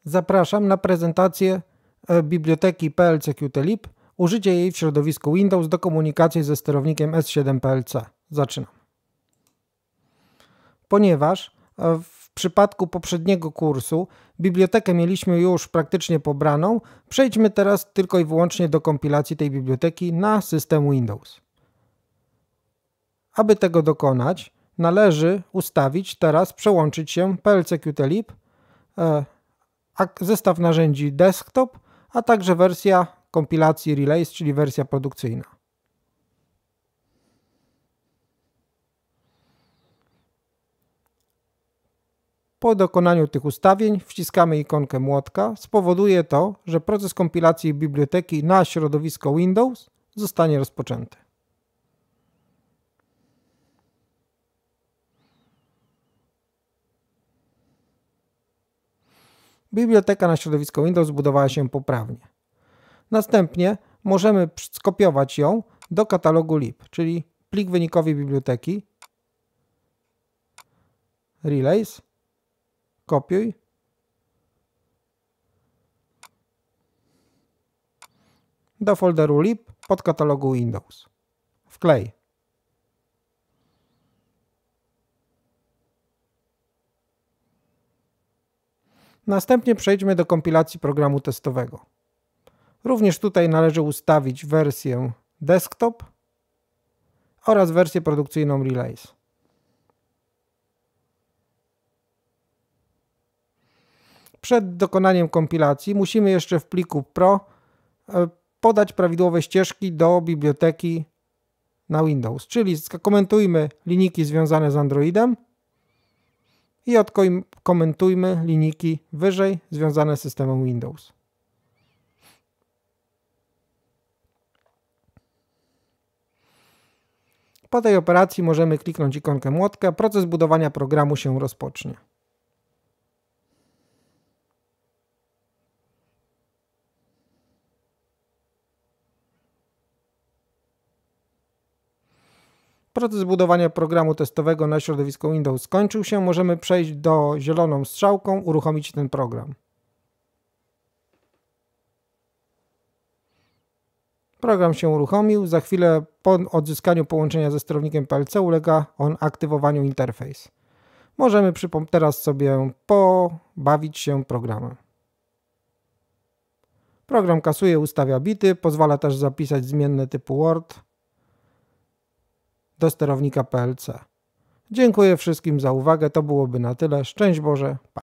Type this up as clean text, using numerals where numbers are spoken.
Zapraszam na prezentację biblioteki PLC Qtlib, użycie jej w środowisku Windows do komunikacji ze sterownikiem S7 PLC. Zaczynam. Ponieważ w przypadku poprzedniego kursu bibliotekę mieliśmy już praktycznie pobraną, przejdźmy teraz tylko i wyłącznie do kompilacji tej biblioteki na system Windows. Aby tego dokonać, należy ustawić teraz, przełączyć się PLC Qtlib, zestaw narzędzi desktop, a także wersja kompilacji Relays, czyli wersja produkcyjna. Po dokonaniu tych ustawień wciskamy ikonkę młotka. Spowoduje to, że proces kompilacji biblioteki na środowisko Windows zostanie rozpoczęty. Biblioteka na środowisko Windows zbudowała się poprawnie. Następnie możemy skopiować ją do katalogu lib, czyli plik wynikowy biblioteki, Relays, kopiuj, do folderu lib pod katalogu Windows, wklej. Następnie przejdźmy do kompilacji programu testowego. Również tutaj należy ustawić wersję desktop oraz wersję produkcyjną Relays. Przed dokonaniem kompilacji musimy jeszcze w pliku Pro podać prawidłowe ścieżki do biblioteki na Windows, czyli skomentujmy linijki związane z Androidem i odkomentujmy linijki wyżej związane z systemem Windows. Po tej operacji możemy kliknąć ikonkę młotka, proces budowania programu się rozpocznie. Proces budowania programu testowego na środowisku Windows skończył się. Możemy przejść do zieloną strzałką, uruchomić ten program. Program się uruchomił. Za chwilę po odzyskaniu połączenia ze sterownikiem PLC ulega on aktywowaniu interfejs. Możemy teraz sobie pobawić się programem. Program kasuje, ustawia bity, pozwala też zapisać zmienne typu Word do sterownika PLC. Dziękuję wszystkim za uwagę, to byłoby na tyle. Szczęść Boże, pa.